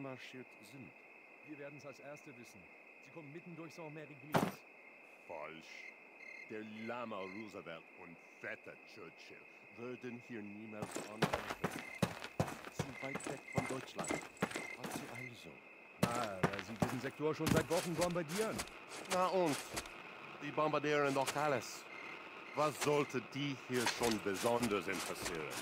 einmarschiert sind? Wir werden es als Erste wissen. Sie kommen mitten durch Saint-Mary-Glisse. Falsch. Der Lama Roosevelt und fetter Churchill würden hier niemals angreifen. Zu weit weg von Deutschland. Also. Weil sie diesen Sektor schon seit Wochen bombardieren. Na und? Die bombardieren doch alles. Was sollte die hier schon besonders interessieren?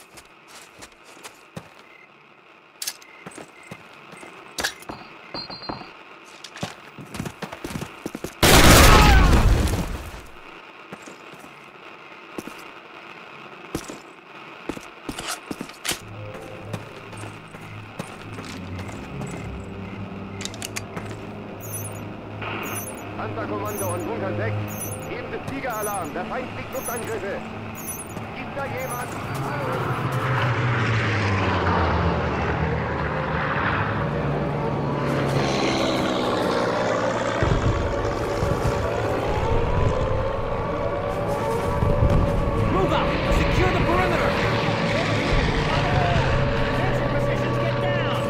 Panzerkommando und Bunker 6. Geben des Tiger-Alarm. Der Feind fliegt Luftangriffe. Ist da jemand? Move out! Secure the perimeter! Attention positions, get down!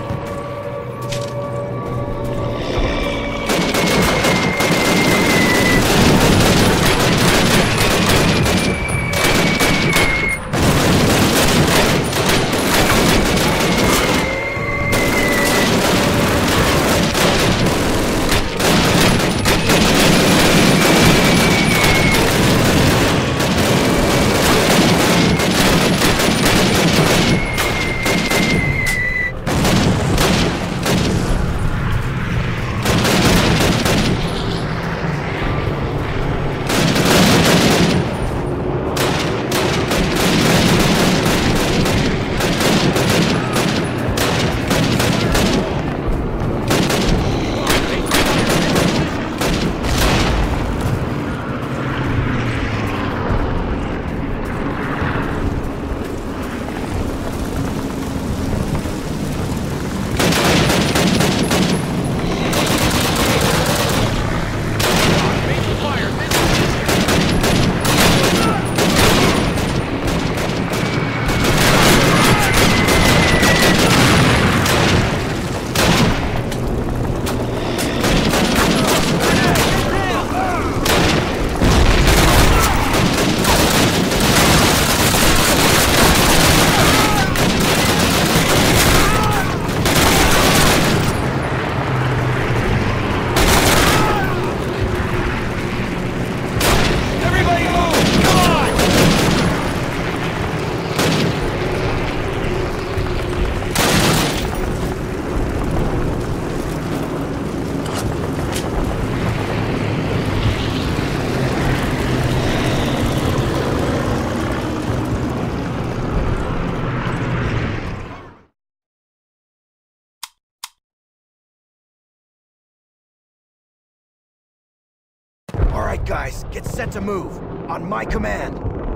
All right, guys, get set to move. On my command.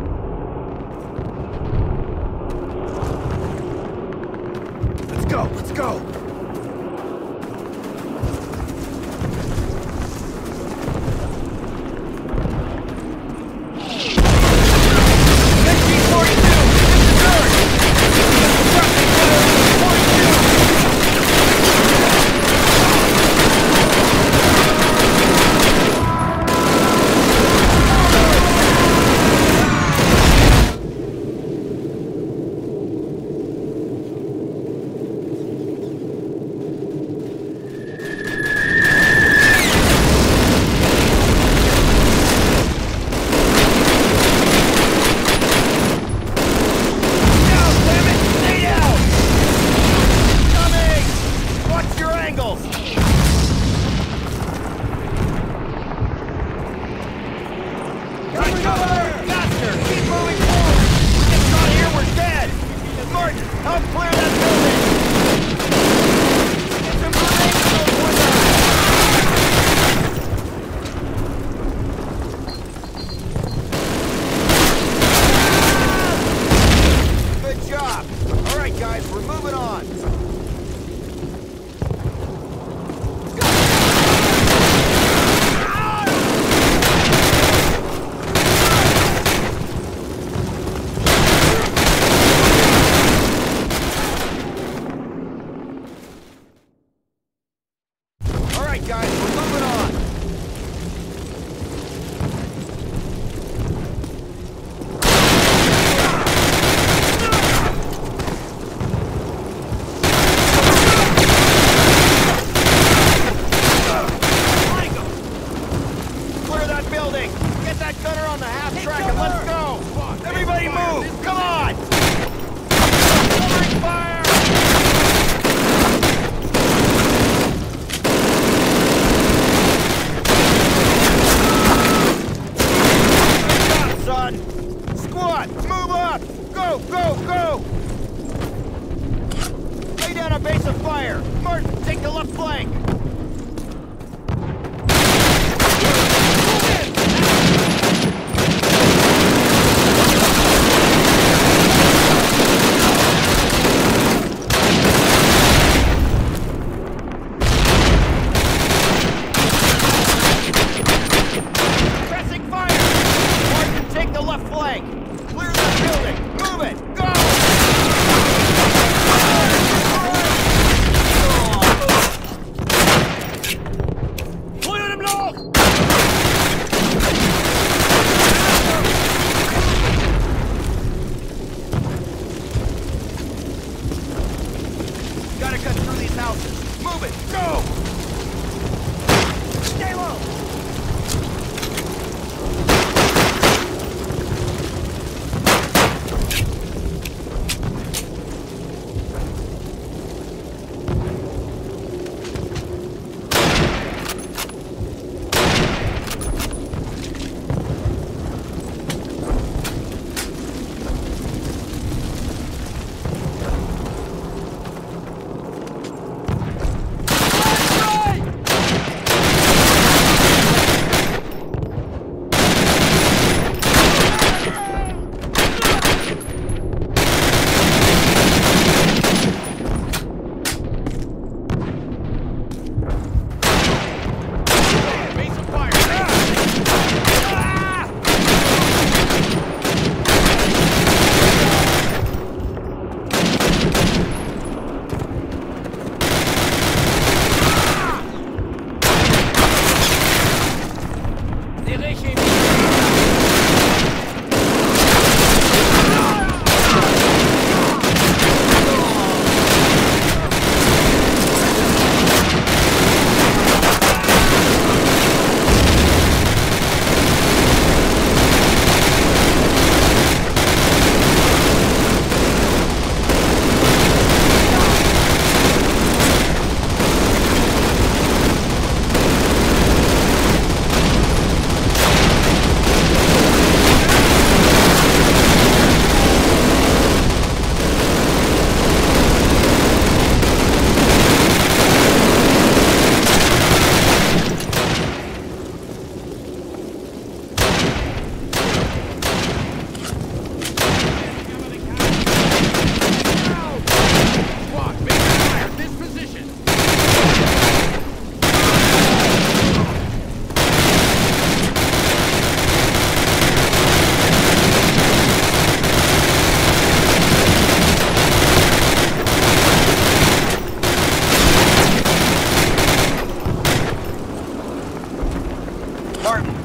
Let's go, let's go!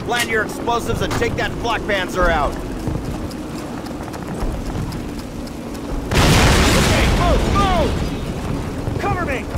Plant your explosives and take that flak panzer out. Move! Move! Cover me!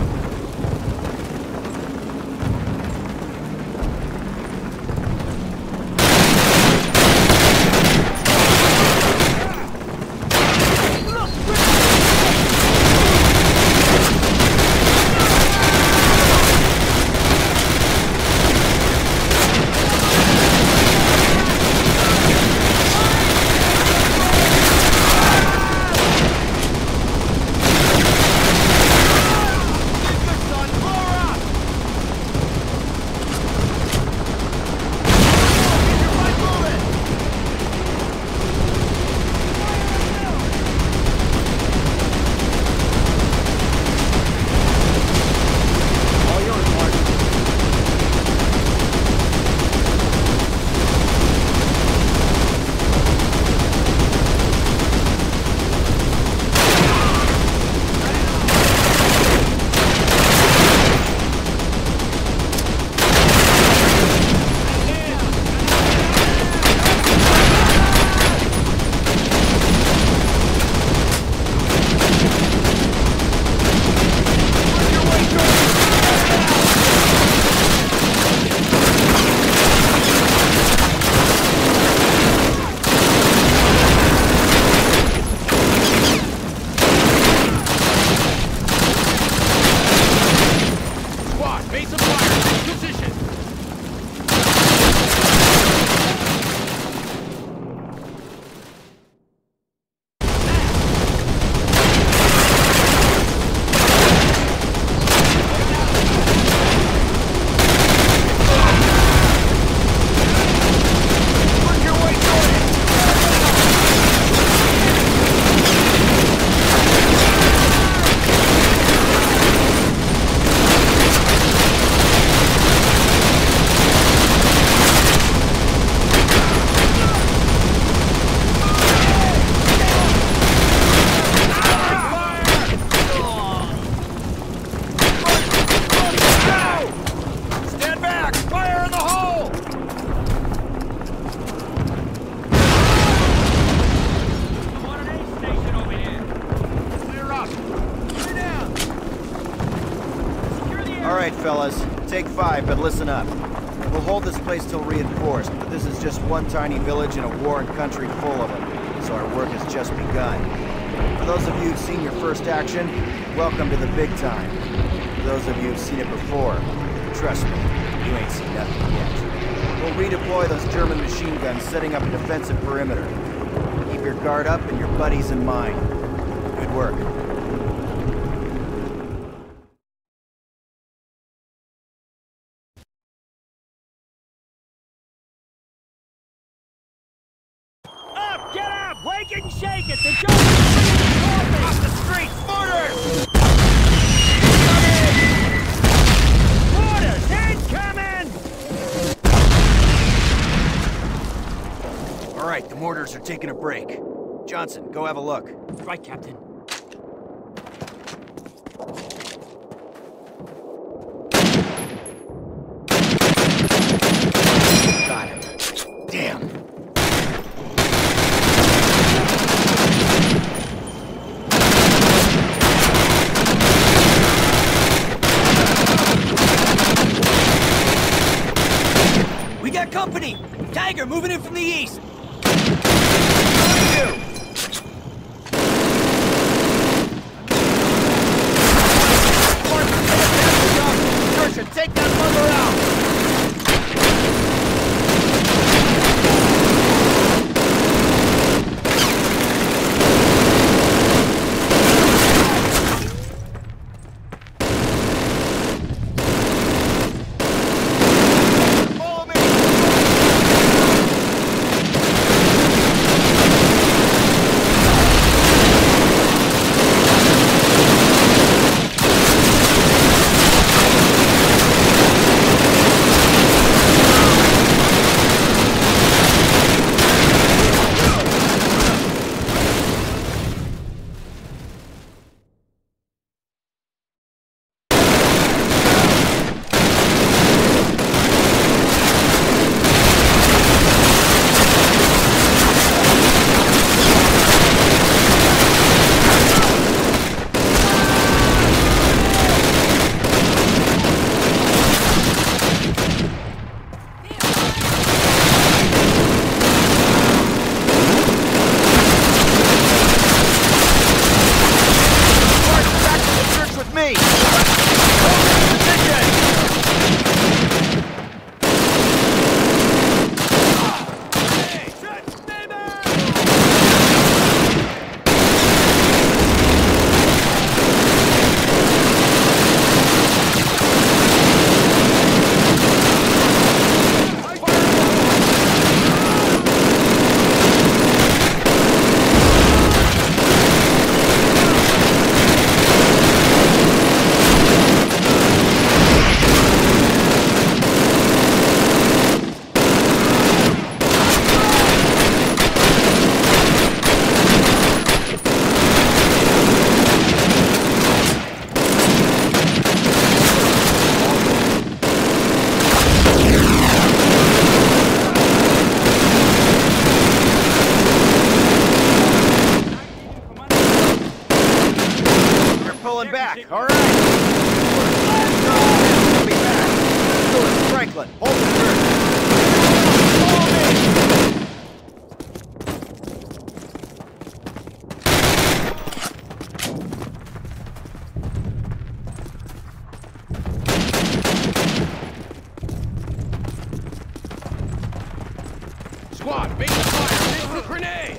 Fellas, take 5, but listen up. We'll hold this place till reinforced, but this is just one tiny village in a warring country full of them, so our work has just begun. For those of you who've seen your first action, welcome to the big time. For those of you who've seen it before, trust me, you ain't seen nothing yet. We'll redeploy those German machine guns, setting up a defensive perimeter. Keep your guard up and your buddies in mind. Good work. Wake and shake it! The Germans off the streets! Mortars! Mortars! Incoming! All right, the mortars are taking a break. Johnson, go have a look. Right, Captain. Got him. Damn. We got company! Tiger moving in from the east! Take that mother out! Strickland, hold the church. Squad, make the fire! Grenade!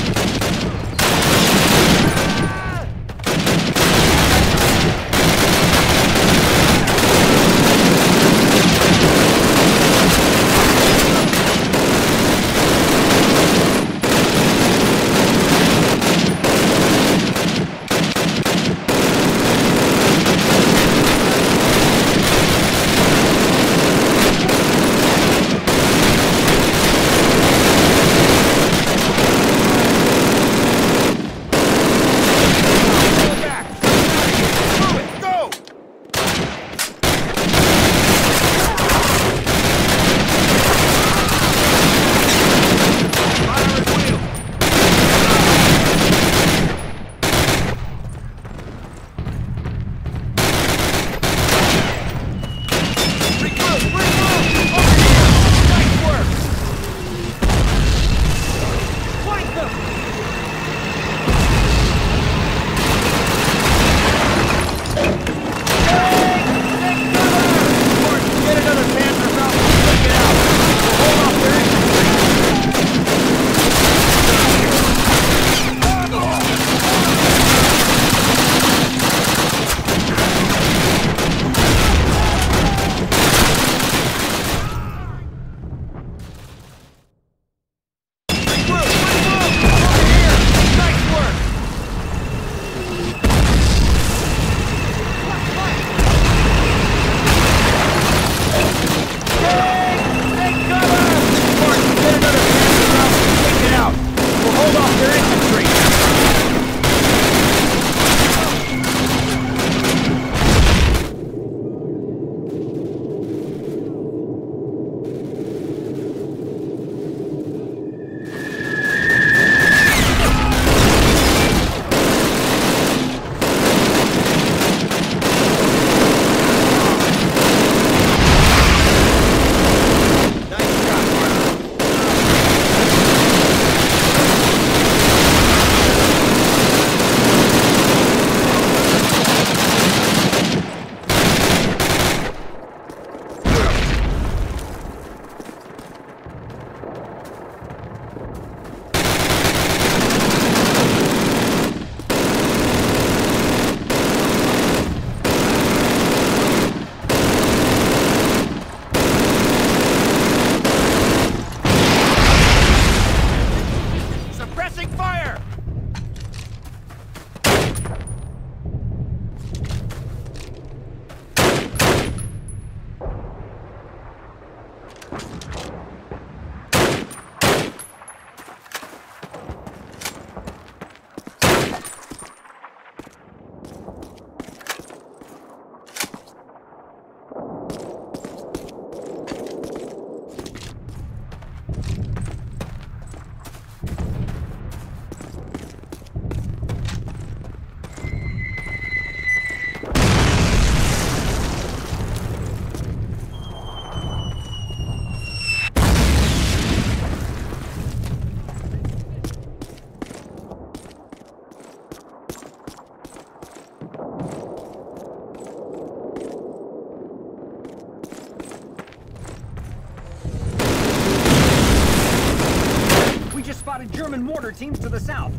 spotted German mortar teams to the south.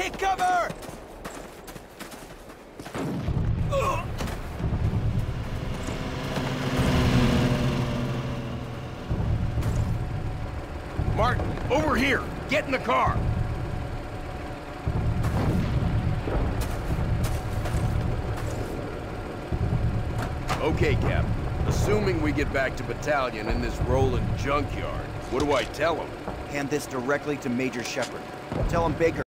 Take cover! Martin, over here! Get in the car! Okay, Cap. Assuming we get back to Battalion in this rolling junkyard, what do I tell him? Hand this directly to Major Shepard. Tell him Baker